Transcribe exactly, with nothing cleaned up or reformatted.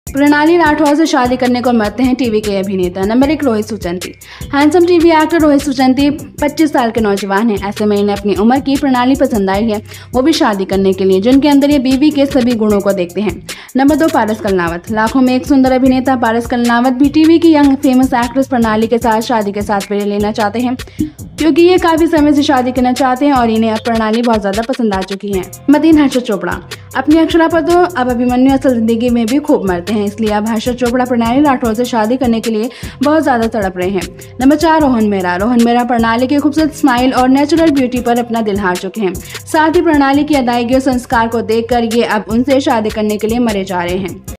प्रणाली राठौर से शादी करने को मरते हैं टीवी के अभिनेता। नंबर एक, Rohit Suchanti. Handsome TV actor Rohit Suchanti पच्चीस साल के नौजवान हैं। ऐसे में इन्हें अपनी उम्र की प्रणाली पसंद आई है, वो भी शादी करने के लिए, जिनके अंदर ये बीवी के सभी गुणों को देखते हैं। नंबर दो, पारस कलनावत। लाखों में एक सुंदर अभिनेता पारस कलनावत भी टीवी की यंग फेमस एक्ट्रेस प्रणाली के साथ शादी के साथ फेरे लेना चाहते हैं, क्योंकि ये काफी समय से शादी करना चाहते हैं और इन्हें अब प्रणाली बहुत ज्यादा पसंद आ चुकी है। नंबर तीन, हर्षद चोपड़ा। अपनी अक्षरा पर तो अब अभिमन्यु असल जिंदगी में भी खूब मरते हैं, इसलिए अब हर्षद चोपड़ा प्रणाली राठौर से शादी करने के लिए बहुत ज्यादा तड़प रहे हैं। नंबर चार, रोहन मेहरा। रोहन मेहरा प्रणाली की खूबसूरत स्माइल और नेचुरल ब्यूटी पर अपना दिल हार चुके हैं। साथ ही प्रणाली की अदायगी और संस्कार को देखकर ये अब उनसे शादी करने के लिए मरे जा रहे हैं।